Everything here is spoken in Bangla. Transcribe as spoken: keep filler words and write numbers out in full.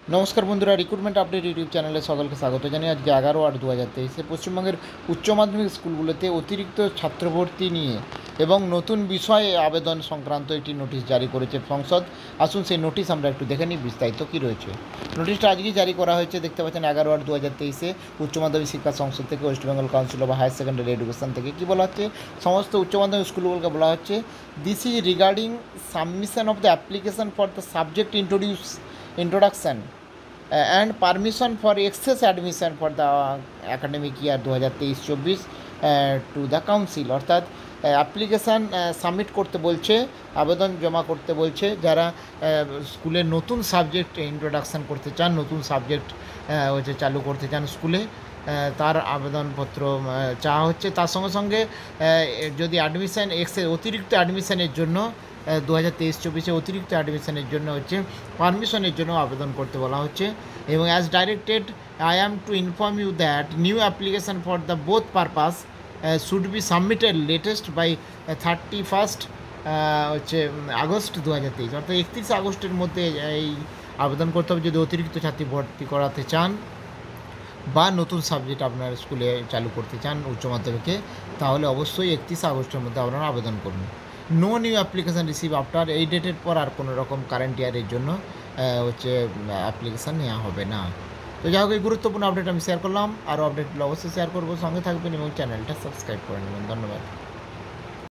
নমস্কার বন্ধুরা, রিক্রুটমেন্ট আপডেট ইউটিউব চ্যানেলে সকলকে স্বাগত জানিয়ে আজকে এগারো আট দু হাজার তেইশে পশ্চিমবঙ্গের উচ্চ মাধ্যমিক স্কুলগুলোতে অতিরিক্ত ছাত্রভর্তি নিয়ে এবং নতুন বিষয়ে আবেদন সংক্রান্ত একটি নোটিশ জারি করেছে সংসদ। আসুন সেই নোটিশ আমরা একটু দেখে নিই বিস্তারিত কী রয়েছে। নোটিশটা আজকেই জারি করা হয়েছে, দেখতে পাচ্ছেন এগারো আট দু হাজার তেইশে উচ্চ মাধ্যমিক শিক্ষা সংসদ থেকে, west Bengal council of higher secondary education থেকে। কী বলা হচ্ছে, সমস্ত উচ্চ মাধ্যমিক স্কুলগুলোকে বলা হচ্ছে, this is regarding submission of the application for the subject introduce introduction and permission for access admission for the academic year দু হাজার তেইশ চব্বিশ টু দ্য কাউন্সিল। অর্থাৎ অ্যাপ্লিকেশান সাবমিট করতে বলছে, আবেদন জমা করতে বলছে যারা স্কুলে নতুন সাবজেক্ট ইন্ট্রোডাকশান করতে চান, নতুন সাবজেক্ট হচ্ছে চালু করতে চান স্কুলে, তার আবেদনপত্র চাওয়া হচ্ছে। তার সঙ্গে সঙ্গে যদি অ্যাডমিশান এক্সে অতিরিক্ত অ্যাডমিশানের জন্য দু হাজার তেইশ চব্বিশে অতিরিক্ত অ্যাডমিশনের জন্য হচ্ছে পারমিশনের জন্য আবেদন করতে বলা হচ্ছে। এবং as directed I am to inform you that new application for the both purpose should be submitted latest by thirty first হচ্ছে আগস্ট দু হাজার তেইশ, অর্থাৎ একত্রিশে আগস্টের মধ্যে এই আবেদন করতে হবে যদি অতিরিক্ত ছাত্রী ভর্তি করাতে চান বা নতুন সাবজেক্ট আপনার স্কুলে চালু করতে চান উচ্চ মাধ্যমিকে, তাহলে অবশ্যই একত্রিশে আগস্টের মধ্যে আপনারা আবেদন করুন। No new application receive after, এই ডেটের পর আর কোনো রকম কারেন্ট ইয়ারের জন্য হচ্ছে অ্যাপ্লিকেশান নেওয়া হবে না। তো যাই হোক, এই গুরুত্বপূর্ণ আপডেট আমি শেয়ার করলাম, আরও আপডেটগুলো অবশ্যই শেয়ার করবো, সঙ্গে থাকবেন এবং চ্যানেলটা সাবস্ক্রাইব করে নেবেন। ধন্যবাদ।